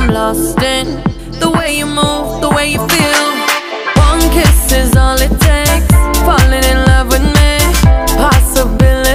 I'm lost in the way you move, the way you feel.